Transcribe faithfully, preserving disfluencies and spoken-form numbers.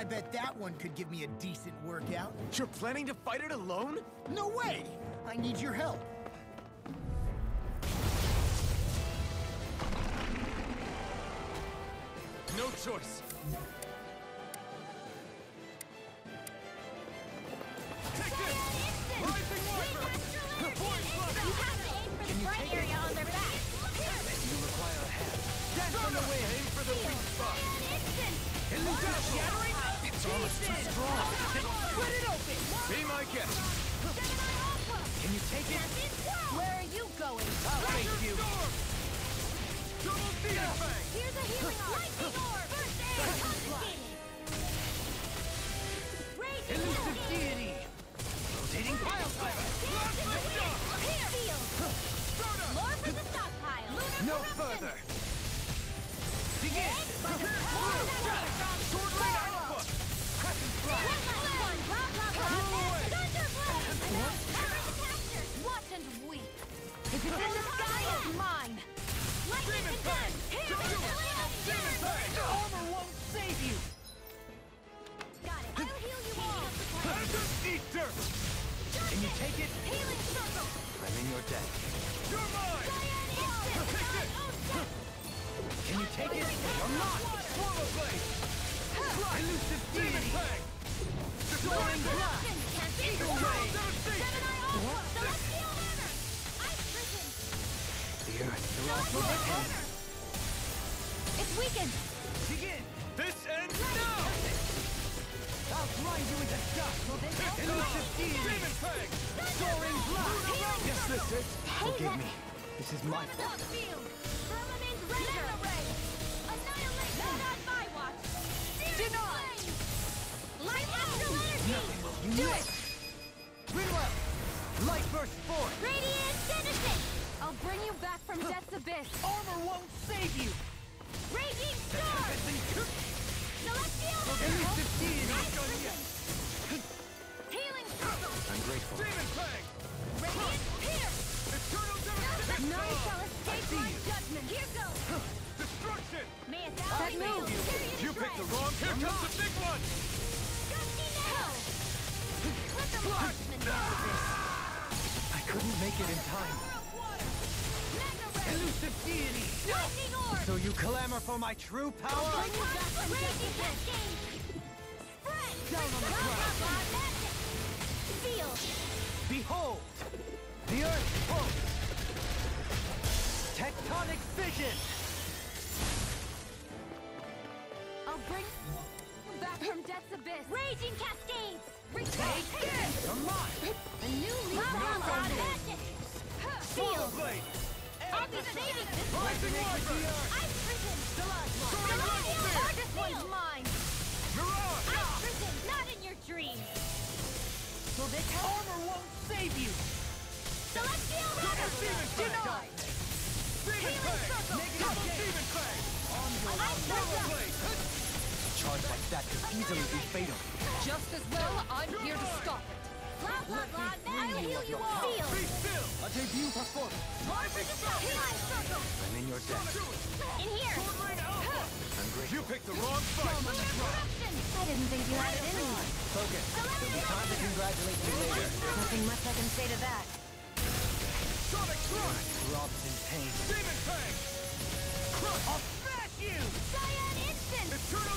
bet that one could give me a decent workout. You're planning to fight it alone? No way! I need your help. No choice. Take this! Rising Wyvern! Void Flutter! You have to aim for the bright area on their back. You require a hand. Dance on the way! Aim for the weak spot! Illusion shattering! It's almost too strong! Split it open! Be my guest! Can you take it? Where are you going? I'll face you! Double Demon Fang! Here's a healing orb! Lightning orb! First aid! Confiscated! Raging Elusive Hell! deity! Rotating pile fire! Blast my stuff! Here! Field! Stardust! More for the stockpile! Lunar No corruption! further! Begin! Sword Rain Output! Crescent Flash! One! Blah, blah, blah! Blow away! Thunderblade! Cover the capture! Watch and weep! If it's in the sky, it's mine! Lightning Demon condemned! Fang! Here! Don't do it! Demon Fang! Armor won't save you! Got it! I'll heal you all! Hazard Eater! Can you take it? Healing circle! I'm in your debt. You're mine! Cyan instant! Take it! Oh, shit! Can you take it? Or not? Swallow Blade! Elusive Demon Fang! Destroying Blood! Corruption! Can't be Eagle destroyed! Ray! Gemini Alpha! Celestial Hammer! Ice Prison! The Earth will also Celestial get Hammer! It's weakened! Begin! This ends now! I'll grind you into dust! Elusive Demon Fang! Soaring Blast! Yes, this is. Forgive me. This is my fault. Stop field! Firmament Ranger! Ray! Annihilate! Not on my watch! Denied! Light Astral Energy! Do it! Rinwell! Light burst forth! Radiant Genesis! I'll bring you back from Death's Abyss! Armor won't save you! Raging Storm! Celestial Elusive deity! Not done yet. Healing Circle! I'm grateful. Demon Fang! Radiant Pierce! Eternal Devastation! None shall escape my judgment! Here goes! Destruction! May a thousand move. move! You picked the wrong. Here comes the big one! Gusty Nail! Let the marksman do this! I couldn't make it in time. Mega Ray! Elusive deity! Lightning Orb! So you clamor for my true power? Bring you back from Raging Cascade! Spread! Down on the Blah, ground. blah, blah, magic! Seal! Behold! The earth pulse! Tectonic fission! I'll bring you back from Death's Abyss! Raging Cascades! Take this! Come on! A new leaf on magic! Swallow Seal! Blade! I'll be saving this one! Rising Wyvern! Ice Prison! Soaring Celestial Lightning! Orb! This one's mine! Mirage! Ice Prison! Not in your dreams! Will this help? Armor won't save you! Celestial Double Hammer! Demon Fang! Denied! Demon Healing Fang! Circle! Double Demon Fang! Ice Swallow Prison! Blade! A charge like that could easily be fatal. Just as well, I'm here to stop it. Blah, blah, blah! I'll heal you all! Seal! Be still! A debut performance! More for the top! Healing Circle! I'm in your debt. In here! Sword Rain Alpha! I'm grateful. You picked the wrong fight! Lunar Corruption! I didn't think you had it in you. Focus. There'll be time to congratulate you later. Nothing much I can say to that. Sonic Strike! Robs in pain. Demon Fang! Crush! I'll smash you! Cyan Instant! Eternal